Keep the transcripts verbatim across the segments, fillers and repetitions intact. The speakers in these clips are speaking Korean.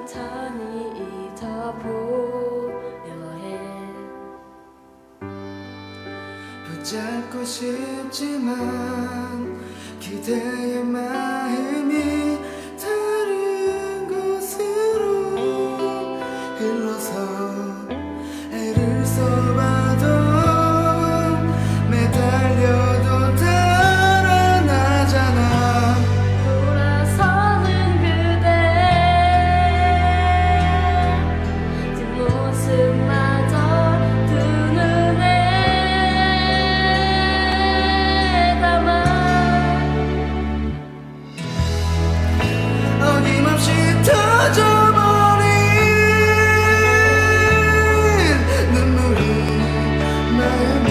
천천히 잊어보려 해. 붙잡고 싶지만 그대의 마음이 다른 곳으로 흘러서 애를 써봐도 매달려도 달아나잖아. 돌아서는 그대 뒷모습마저 두 눈에 담아 어김없이 터져버린 눈물이 마음이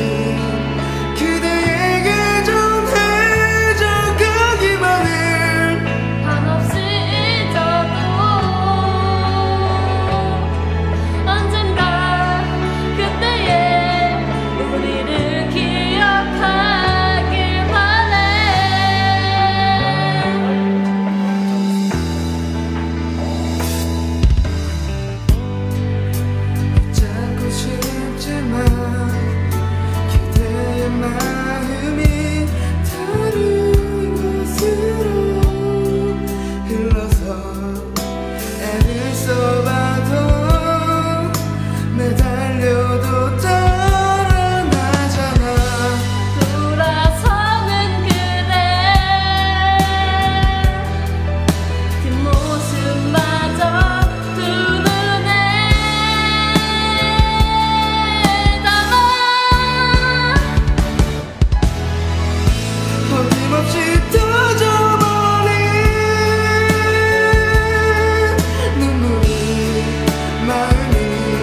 그대에게 전해져 가기만을. 한없이 잊어도 언젠가 그때의 우리를 기억하길 바래. 붙잡고 싶지만 그대의 마음이 다른 곳으로 흘러서 애를 써봐도 매달려도 달아나잖아. 돌아서는 그대 뒷모습마저 두 눈에 담아 어김없이 터져버린 눈물이 마음이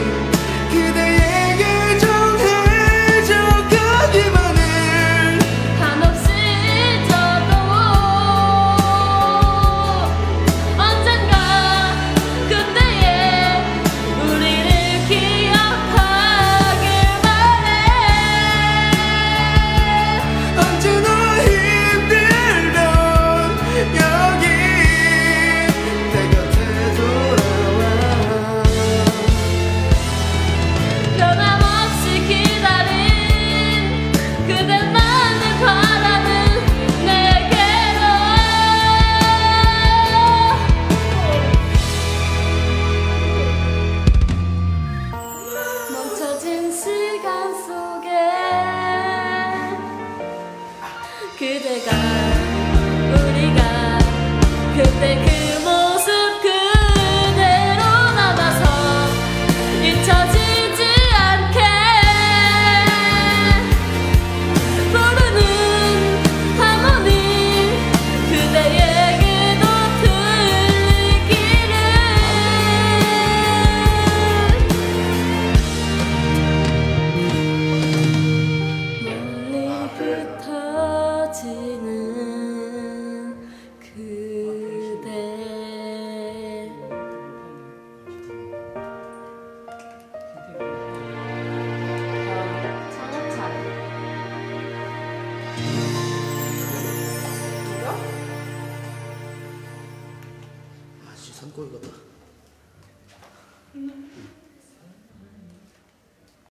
그대에게 전해져 가기만을. 한없이 잊어도 언젠가 그때의 우리를 기억하길 바래. 언제나 힘들던 여기 내 곁에 돌아와. 변함없이 기다린 그대만을 바라는 내게로 멈춰진 시간 속에 그대가 우리가 그때 그 모습 그대로 남아서 잊혀지지 않게 부르는 하모니 그대에게도 들리기를. 멀리 흩어지는 그대. 차곡차곡. 아씨 산골 같다.